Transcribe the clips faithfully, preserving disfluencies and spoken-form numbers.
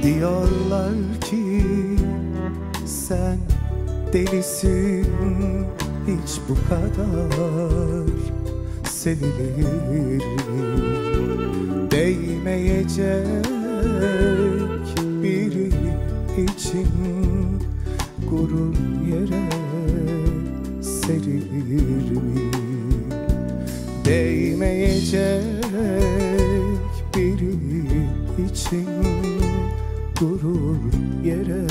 Diyorlar ki sen delisin, hiç bu kadar sevilir mi? Değmeyecek biri için gurur yere serilir mi? Değmeyecek biri için gurur yere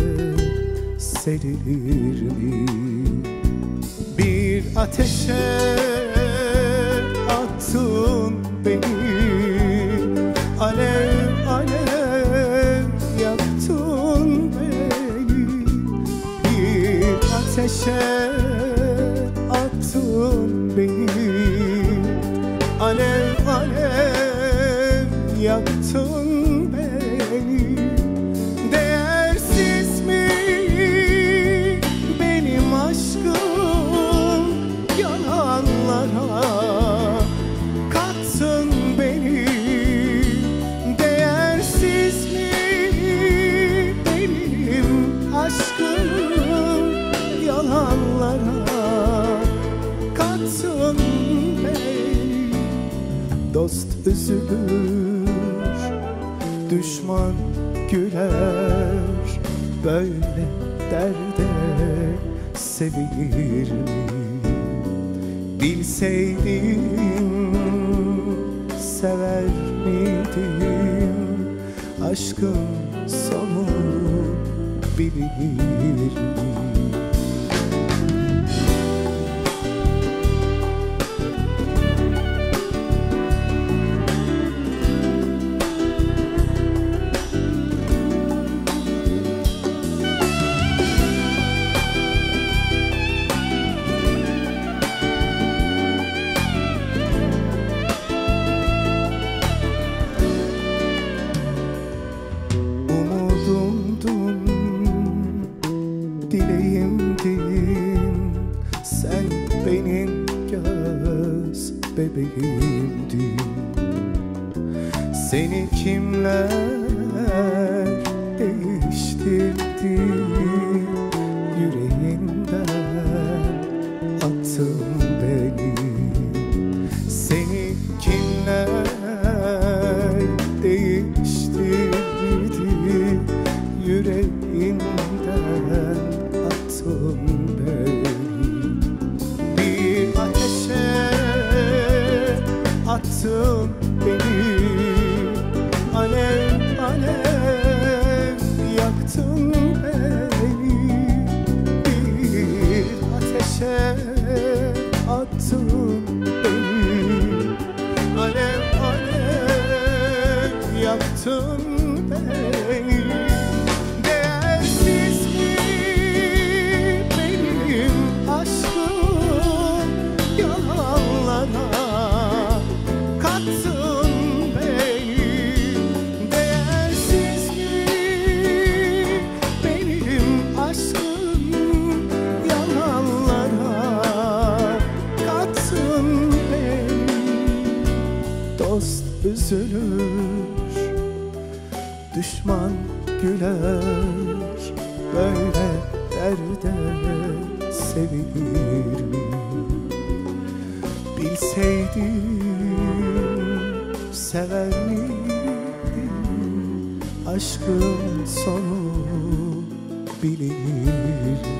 serilir mi? Bir ateşe attın beni, alev alev yaktın beni. Bir ateşe attın beni, alev alev yaktın beni. Değersiz mi benim aşkım, yalanlara kattın beni. Değersiz mi benim aşkım, yalanlara kattın beni. Dost üzülür, düşman güler, böyle derde sevilir mi? Bilseydim sever miydim, aşkın sonu bilir mi? Dileğimdin, sen benim göz bebeğimdin. Seni kimler değiştirdi, yüreğinden attın beni. Seni kimler değiştirdi, yüreğinden attın beni. Bir ateşe attın beni, alev alev yaktın beni. Bir ateşe attın beni, alev alev yaktın beni. Dost üzülür, düşman güler, böyle derde sevilir mi? Bilseydim sever miydim, aşkın sonu bilir mi?